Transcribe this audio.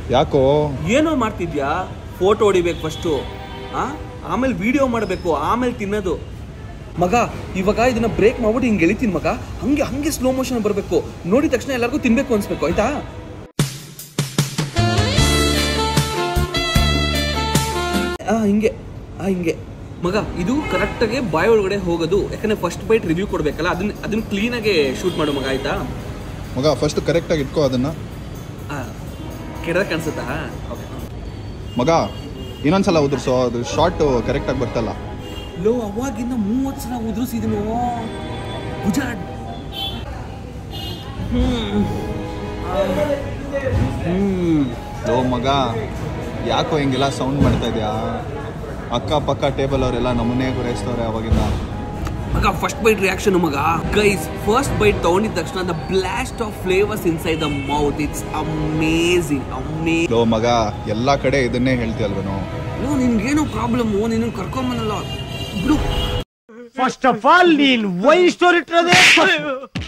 ಯಾಕೋ ಏನೋ ಮಾಡ್ತಿದ್ಯಾ? ಫೋಟೋ ಹೊಡಿಬೇಕು ಫಸ್ಟು, ಆಮೇಲೆ ವಿಡಿಯೋ ಮಾಡಬೇಕು, ಆಮೇಲೆ ತಿನ್ನೋದು. ಮಗ ಇವಾಗ ಇದನ್ನ ಬ್ರೇಕ್ ಮಾಡ್ಬಿಟ್ಟು ಹಿಂಗೆ ಎಳಿತೀನಿ ಮಗ, ಹಂಗೆ ಹಂಗೆ ಸ್ಲೋ ಮೋಷನ್ ಬರಬೇಕು. ನೋಡಿದ ತಕ್ಷಣ ಎಲ್ಲರಿಗೂ ತಿನ್ಬೇಕು ಅನ್ಸ್ಬೇಕು, ಆಯ್ತಾ? ಹಿಂಗೆ ಹಿಂಗೆ ಮಗ, ಇದು ಕರೆಕ್ಟಾಗಿ ಬಾಯ್ ಒಳಗಡೆ ಹೋಗೋದು. ಯಾಕಂದ್ರೆ ಫಸ್ಟ್ ಬೈಟ್ ರಿವ್ಯೂ ಕೊಡ್ಬೇಕಲ್ಲ, ಅದನ್ನ ಕ್ಲೀನಾಗಿ ಶೂಟ್ ಮಾಡು ಮಗ, ಆಯ್ತಾ? ಮಗ ಫಸ್ಟ್ ಕರೆಕ್ಟಾಗಿ ಇಟ್ಕೋ ಅದನ್ನ. ಕೆಡದ ಕಾಣಿಸುತ್ತಾ? ಓಕೆ ಮಗ, ಇನ್ನೊಂದ್ಸಲ ಉದುರ್ಸೋ, ಅದು ಶಾರ್ಟ್ ಕರೆಕ್ಟಾಗಿ ಬರ್ತಲ್ಲ. ಲೋ, ಅವಾಗಿಂದ 30 ಸಲ ಉದುರಿಸಿದನು ಗುಜಾಡ್. ಲೋ ಮಗ, ಯಾಕೋ ಹಿಂಗೆಲ್ಲ ಸೌಂಡ್ ಮಾಡ್ತಾ ಇದೆಯಾ? ಅಕ್ಕಪಕ್ಕ ಟೇಬಲ್ ಅವರೆಲ್ಲ ನಮ್ಮನ್ನೇ ಗುರೈಸ್ತವ್ರೆ ಅವಾಗಿಂದ. ಮಗ ಫಸ್ಟ್ ಬೈಟ್ ರಿಯಾಕ್ಷನ್ ಮಗ. ಗೈಸ್, ಫಸ್ಟ್ ಬೈಟ್ ತಗೊಂಡಿದ ತಕ್ಷಣ the blast of flavours inside the mouth, it's amazing. ಲೋ ಮಗ, ಎಲ್ಲಾ ಕಡೆ ಇದನ್ನೇ ಹೇಳ್ತೀಯಲ್ವೇನೋ? ಲೋ, ನಿನ್ಗೇನೋ ಪ್ರಾಬ್ಲಮ್, ನಿನ್ನ ಕರ್ಕೊಂಬನಲ್ಲ ಬಿಡು. ಫಸ್ಟ್ ಆಫ್ ಆಲ್ ನೀನ್ ವೈ ಸ್ಟೋರಿ ಇಟ್ಟಿರೋದೇ